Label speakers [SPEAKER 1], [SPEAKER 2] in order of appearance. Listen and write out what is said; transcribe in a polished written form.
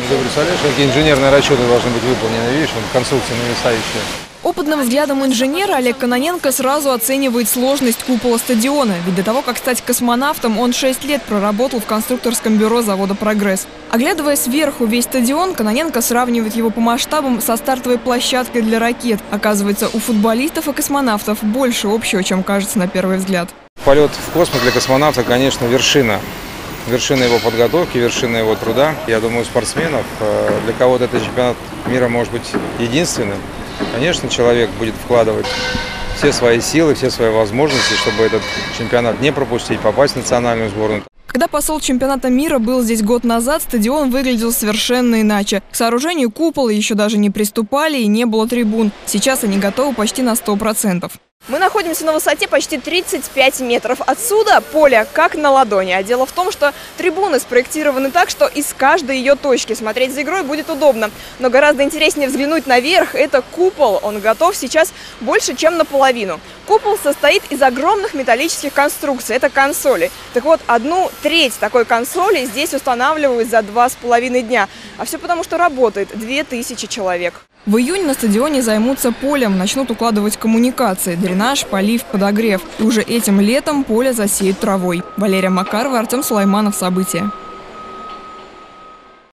[SPEAKER 1] Ты представляешь, какие инженерные расчеты должны быть выполнены? Видишь, вон конструкция нависающая.
[SPEAKER 2] Опытным взглядом инженера Олег Кононенко сразу оценивает сложность купола стадиона. Ведь до того, как стать космонавтом, он 6 лет проработал в конструкторском бюро завода «Прогресс». Оглядывая сверху весь стадион, Кононенко сравнивает его по масштабам со стартовой площадкой для ракет. Оказывается, у футболистов и космонавтов больше общего, чем кажется на первый взгляд.
[SPEAKER 1] Полет в космос для космонавта, конечно, вершина. Вершина его подготовки, вершина его труда. Я думаю, спортсменов, для кого-то этот чемпионат мира может быть единственным. Конечно, человек будет вкладывать все свои силы, все свои возможности, чтобы этот чемпионат не пропустить, попасть в национальную сборную.
[SPEAKER 2] Когда посол чемпионата мира был здесь год назад, стадион выглядел совершенно иначе. К сооружению купола еще даже не приступали и не было трибун. Сейчас они готовы почти на 100%. Мы находимся на высоте почти 35 метров. Отсюда поле как на ладони. А дело в том, что трибуны спроектированы так, что из каждой ее точки смотреть за игрой будет удобно. Но гораздо интереснее взглянуть наверх. Это купол. Он готов сейчас больше, чем наполовину. Купол состоит из огромных металлических конструкций. Это консоли. Так вот, 1/3 такой консоли здесь устанавливают за 2,5 дня. А все потому, что работает 2000 человек. В июне на стадионе займутся полем, начнут укладывать коммуникации, дренаж, полив, подогрев. И уже этим летом поле засеют травой. Валерия Макарова, Артем Сулайманов. События.